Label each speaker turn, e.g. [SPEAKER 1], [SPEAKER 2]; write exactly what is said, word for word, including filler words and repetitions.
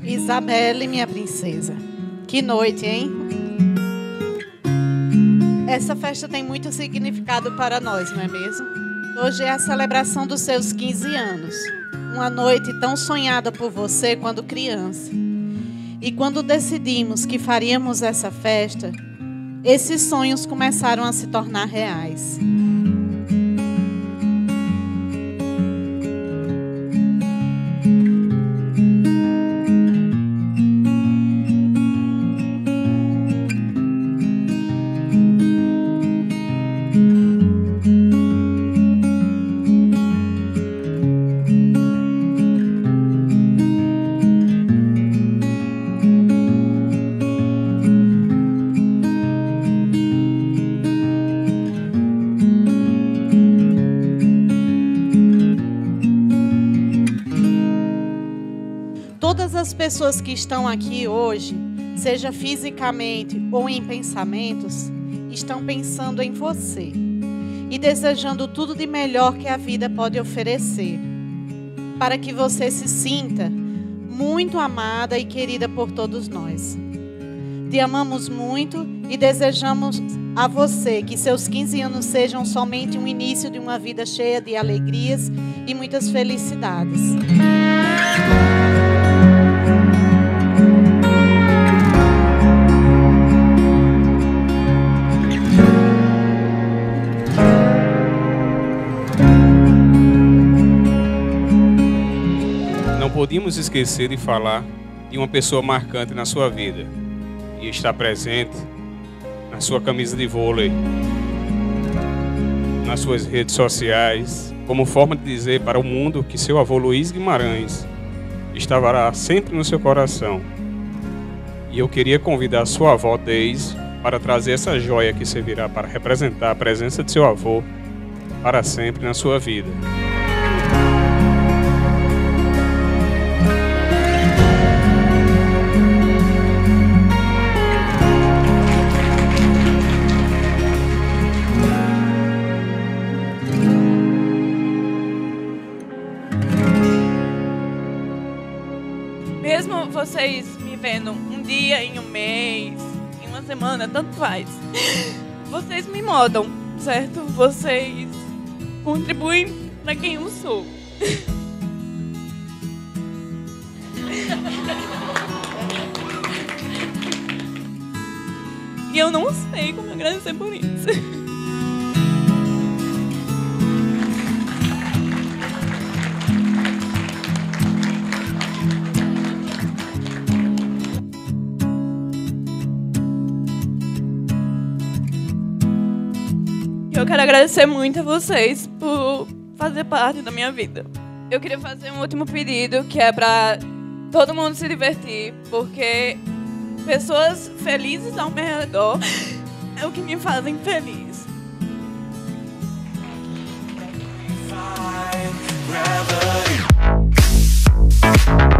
[SPEAKER 1] Isabelle, minha princesa. Que noite, hein? Essa festa tem muito significado para nós, não é mesmo? Hoje é a celebração dos seus quinze anos. Uma noite tão sonhada por você quando criança. E quando decidimos que faríamos essa festa, esses sonhos começaram a se tornar reais. Todas as pessoas que estão aqui hoje, seja fisicamente ou em pensamentos, estão pensando em você e desejando tudo de melhor que a vida pode oferecer, para que você se sinta muito amada e querida por todos nós. Te amamos muito e desejamos a você que seus quinze anos sejam somente um início de uma vida cheia de alegrias e muitas felicidades.
[SPEAKER 2] Não podíamos esquecer de falar de uma pessoa marcante na sua vida e está presente na sua camisa de vôlei, nas suas redes sociais, como forma de dizer para o mundo que seu avô Luiz Guimarães estará sempre no seu coração. E eu queria convidar a sua avó Deise para trazer essa joia que servirá para representar a presença de seu avô para sempre na sua vida.
[SPEAKER 3] Mesmo vocês me vendo um dia, em um mês, em uma semana, tanto faz. Vocês me moldam, certo? Vocês contribuem para quem eu sou. E eu não sei como agradecer por isso. Eu quero agradecer muito a vocês por fazer parte da minha vida. Eu queria fazer um último pedido, que é para todo mundo se divertir, porque pessoas felizes ao meu redor é o que me fazem feliz.
[SPEAKER 4] Gravity.